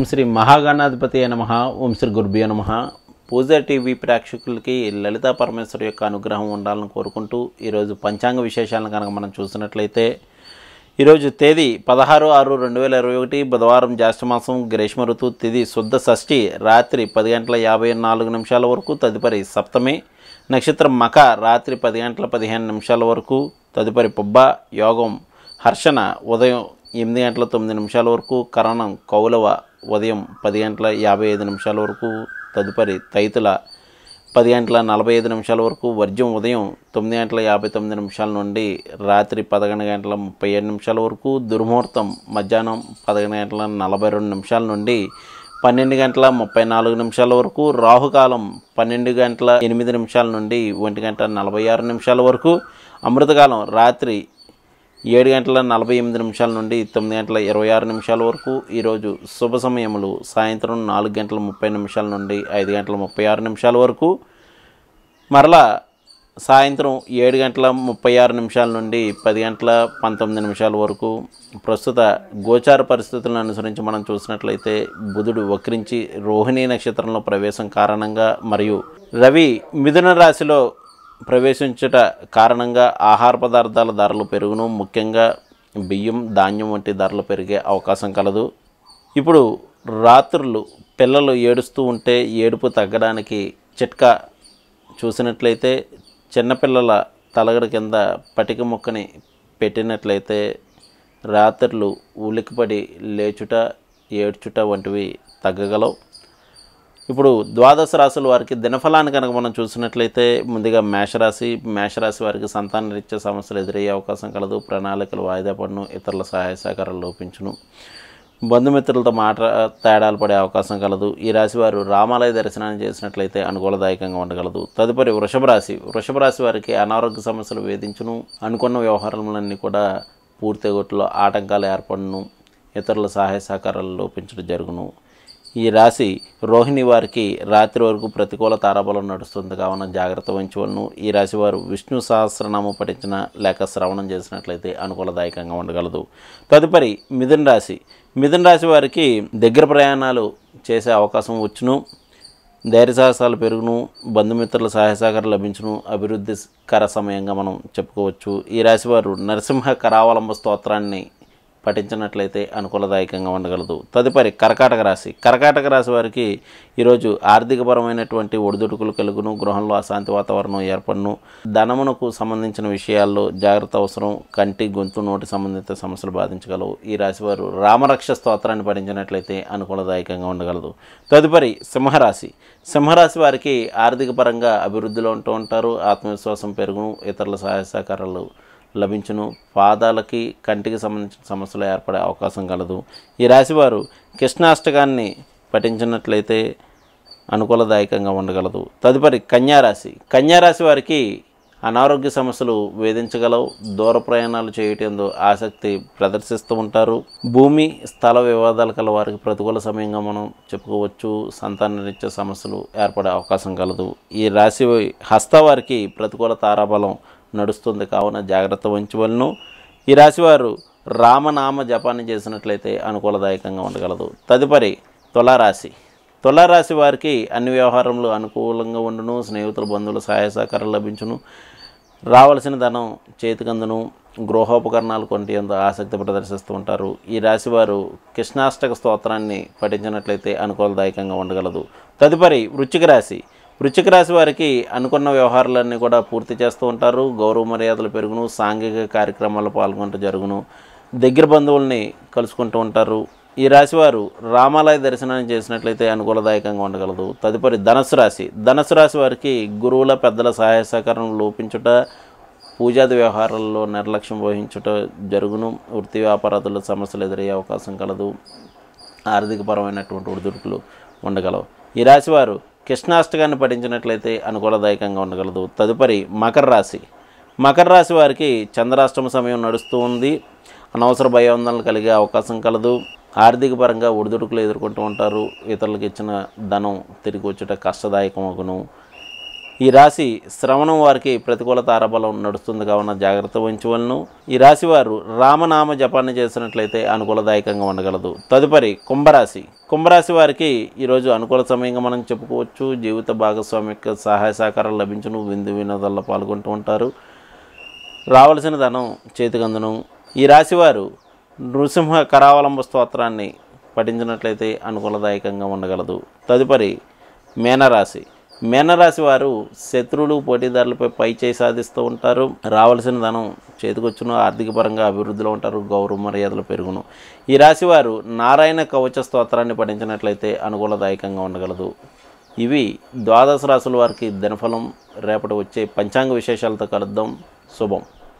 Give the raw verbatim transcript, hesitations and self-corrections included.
శ్రీ మహాగణాధిపతి నమః. ఓం శ్రీ గురుభ్యో నమః. పూజా టీవీ ప్రేక్షకులకి లలితా పరమేశ్వరి యొక్క అనుగ్రహం ఉండాలని కోరుకుంటూ ఈరోజు పంచాంగ విశేషాలను కనుక మనం చూసినట్లయితే ఈరోజు తేదీ పదహారు ఆరు రెండు వేల ఇరవై ఒకటి బుధవారం జ్యేష్ఠమాసం గ్రీష్మ ఋతువు తిథి శుద్ధ షష్ఠి రాత్రి పది గంటల యాభై నాలుగు నిమిషాల వరకు, తదుపరి సప్తమి నక్షత్రం మక రాత్రి పది గంటల పదిహేను నిమిషాల వరకు, తదుపరి పుబ్బ యోగం హర్షణ ఉదయం ఎనిమిది గంటల తొమ్మిది నిమిషాల వరకు, కరణం కౌలవ ఉదయం పది గంటల యాభై ఐదు నిమిషాల వరకు, తదుపరి తైతుల పది గంటల నలభై ఐదు నిమిషాల వరకు, వర్జ్యం ఉదయం తొమ్మిది గంటల యాభై తొమ్మిది నిమిషాల నుండి రాత్రి పదకొండు గంటల ముప్పై ఏడు నిమిషాల వరకు, దుర్ముహూర్తం మధ్యాహ్నం పదకొండు గంటల నలభై రెండు నిమిషాల నుండి పన్నెండు గంటల ముప్పై నాలుగు నిమిషాల వరకు, రాహుకాలం పన్నెండు గంటల ఎనిమిది నిమిషాల నుండి ఒంటి గంట నలభై ఆరు నిమిషాల వరకు, అమృతకాలం రాత్రి ఏడు గంటల నలభై ఎనిమిది నిమిషాల నుండి తొమ్మిది గంటల ఇరవై ఆరు నిమిషాల వరకు. ఈరోజు శుభ సమయములు సాయంత్రం నాలుగు గంటల ముప్పై నిమిషాల నుండి ఐదు గంటల ముప్పై ఆరు నిమిషాల వరకు, మరలా సాయంత్రం ఏడు గంటల ముప్పై ఆరు నిమిషాల నుండి పది గంటల పంతొమ్మిది నిమిషాల వరకు. ప్రస్తుత గోచార పరిస్థితులను అనుసరించి మనం చూసినట్లయితే బుధుడు వక్రించి రోహిణీ నక్షత్రంలో ప్రవేశం కారణంగా మరియు రవి మిథున రాశిలో ప్రవేశించుట కారణంగా ఆహార పదార్థాల ధరలు పెరుగును. ముఖ్యంగా బియ్యం ధాన్యం వంటి ధరలు పెరిగే అవకాశం కలదు. ఇప్పుడు రాత్రులు పిల్లలు ఏడుస్తూ ఉంటే ఏడుపు తగ్గడానికి చిట్కా చూసినట్లయితే చిన్నపిల్లల తలగడ కింద పటిక ముక్కని పెట్టినట్లయితే రాత్రులు ఉలికిపడి లేచుట ఏడ్చుట వంటివి తగ్గగలవు. ఇప్పుడు ద్వాదశ రాశుల వారికి దినఫలాన్ని కనుక మనం చూసినట్లయితే ముందుగా మేషరాశి మేషరాశి వారికి సంతాన రీత్యా సమస్యలు ఎదురయ్యే అవకాశం కలదు. ప్రణాళికలు వాయిదా పడును. ఇతరుల సహాయ సహకారాలు లోపించును. బంధుమిత్రులతో మాట తేడాలు పడే అవకాశం కలదు. ఈ రాశి వారు రామాలయ దర్శనాన్ని చేసినట్లయితే అనుకూలదాయకంగా ఉండగలదు. తదుపరి వృషభ రాశి వృషభ రాశి వారికి అనారోగ్య సమస్యలు వేధించును. అనుకున్న వ్యవహారాలన్నీ కూడా పూర్తి గొట్టులో ఆటంకాలు ఏర్పడును. ఇతరుల సహాయ సహకారాలు లోపించడం జరుగును. ఈ రాశి రోహిణి వారికి రాత్రి వరకు ప్రతికూల తారాబలం నడుస్తుంది కావున జాగ్రత్త వహించవలను. ఈ రాశి వారు విష్ణు సహస్రనామం పఠించిన లేక శ్రవణం చేసినట్లయితే అనుకూలదాయకంగా ఉండగలదు. తదుపరి మిథున రాశి మిథున రాశి వారికి దగ్గర ప్రయాణాలు చేసే అవకాశం వచ్చును. ధైర్య సాహసాలు పెరుగును. బంధుమిత్రుల సహాయ సహకారం లభించును. అభివృద్ధికర సమయంగా మనం చెప్పుకోవచ్చు. ఈ రాశి వారు నరసింహ కరావలంబ స్తోత్రాన్ని పఠించినట్లయితే అనుకూలదాయకంగా ఉండగలదు. తదుపరి కర్కాటక రాశి కర్కాటక రాశి వారికి ఈరోజు ఆర్థికపరమైనటువంటి ఒడిదుడుకులు కలుగును. గృహంలో అశాంతి వాతావరణం ఏర్పడును. ధనమునకు సంబంధించిన విషయాల్లో జాగ్రత్త అవసరం. కంటి గొంతు నోటి సంబంధిత సమస్యలు బాధించగలవు. ఈ రాశివారు రామరక్ష స్తోత్రాన్ని పఠించినట్లయితే అనుకూలదాయకంగా ఉండగలదు. తదుపరి సింహరాశి సింహరాశి వారికి ఆర్థిక పరంగా అభివృద్ధిలో ఉంటూ ఉంటారు. ఆత్మవిశ్వాసం పెరుగును. ఇతరుల సహాయ సహకారాలు లభించును. పాదాలకి కంటికి సంబంధించిన సమస్యలు ఏర్పడే అవకాశం కలదు. ఈ రాశివారు కృష్ణాష్టకాన్ని పఠించినట్లయితే అనుకూలదాయకంగా ఉండగలదు. తదుపరి కన్యారాశి కన్యారాశి వారికి అనారోగ్య సమస్యలు వేధించగలవు. దూర ప్రయాణాలు చేయటంలో ఆసక్తి ప్రదర్శిస్తూ ఉంటారు. భూమి స్థల వివాదాలు కల వారికి ప్రతికూల సమయంగా మనం చెప్పుకోవచ్చు. సంతాన రీత్యా సమస్యలు ఏర్పడే అవకాశం కలదు. ఈ రాశి హస్త వారికి ప్రతికూల తారాబలం నడుస్తుంది కావున జాగ్రత్త వహించవలను. ఈ రాశివారు రామనామ జపాన్ని చేసినట్లయితే అనుకూలదాయకంగా ఉండగలదు. తదుపరి తులారాశి తులారాశి వారికి అన్ని వ్యవహారంలో అనుకూలంగా ఉండును. స్నేహితుల బంధువుల సహాయ సహకారాలు లభించును. రావలసిన ధనం చేతికందును. గృహోపకరణాలు కొంటి అంత ఆసక్తి ప్రదర్శిస్తూ ఉంటారు. ఈ రాశివారు కృష్ణాష్టక స్తోత్రాన్ని పఠించినట్లయితే అనుకూలదాయకంగా ఉండగలదు. తదుపరి వృశ్చిక రాశి వృశ్చిక రాశి వారికి అనుకున్న వ్యవహారాలన్నీ కూడా పూర్తి చేస్తూ ఉంటారు. గౌరవ మర్యాదలు పెరుగును. సాంఘిక కార్యక్రమాల్లో పాల్గొంటూ జరుగును. దగ్గర బంధువుల్ని కలుసుకుంటూ ఉంటారు. ఈ రాశివారు రామాలయ దర్శనాన్ని చేసినట్లయితే అనుకూలదాయకంగా ఉండగలదు. తదుపరి ధనస్సు రాశి ధనస్సు రాశి వారికి గురువుల పెద్దల సహాయ సహకారం లోపించుట, పూజాది వ్యవహారాల్లో నిర్లక్ష్యం వహించుట జరుగును. వృత్తి వ్యాపారాదుల్లో సమస్యలు ఎదురయ్యే అవకాశం కలదు. ఆర్థికపరమైనటువంటి ఒడిదుడుకులు ఉండగలవు. ఈ రాశివారు కృష్ణాష్టకాన్ని పఠించినట్లయితే అనుకూలదాయకంగా ఉండగలదు. తదుపరి మకర రాశి మకర రాశి వారికి చంద్రాష్టమ సమయం నడుస్తూ ఉంది. అనవసర భయాందోళనలు కలిగే అవకాశం కలదు. ఆర్థిక పరంగా ఒడిదుడుకులు ఎదుర్కొంటూ ఉంటారు. ఇతరులకు ఇచ్చిన ధనం తిరిగి వచ్చుట కష్టదాయకమగును. ఈ రాశి శ్రవణం వారికి ప్రతికూల తారాబలం నడుస్తుంది కావున జాగ్రత్త వహించవలను. ఈ రాశి వారు రామనామ జపాన్ని చేసినట్లయితే అనుకూలదాయకంగా ఉండగలదు. తదుపరి కుంభరాశి. కుంభరాశి వారికి ఈరోజు అనుకూల సమయంగా మనం చెప్పుకోవచ్చు. జీవిత భాగస్వామి యొక్క సహాయ సహకారాలు లభించును. విందు వినోదాల్లో పాల్గొంటూ ఉంటారు. రావలసిన ధనం చేతికందును. ఈ రాశివారు నృసింహ కరావలంబ స్తోత్రాన్ని పఠించినట్లయితే అనుకూలదాయకంగా ఉండగలదు. తదుపరి మేనరాశి. మేనరాశి వారు శత్రువులు పోటీదారులపై పై చేయి సాధిస్తూ ఉంటారు. రావాల్సిన ధనం చేతికొచ్చును. ఆర్థిక పరంగా అభివృద్ధిలో ఉంటారు. గౌరవ మర్యాదలు పెరుగును. ఈ రాశి వారు నారాయణ కవచ స్తోత్రాన్ని పఠించినట్లయితే అనుకూలదాయకంగా ఉండగలదు. ఇవి ద్వాదశ రాశుల వారికి దినఫలం. రేపటి వచ్చే పంచాంగ విశేషాలతో కలుద్దాం. శుభం.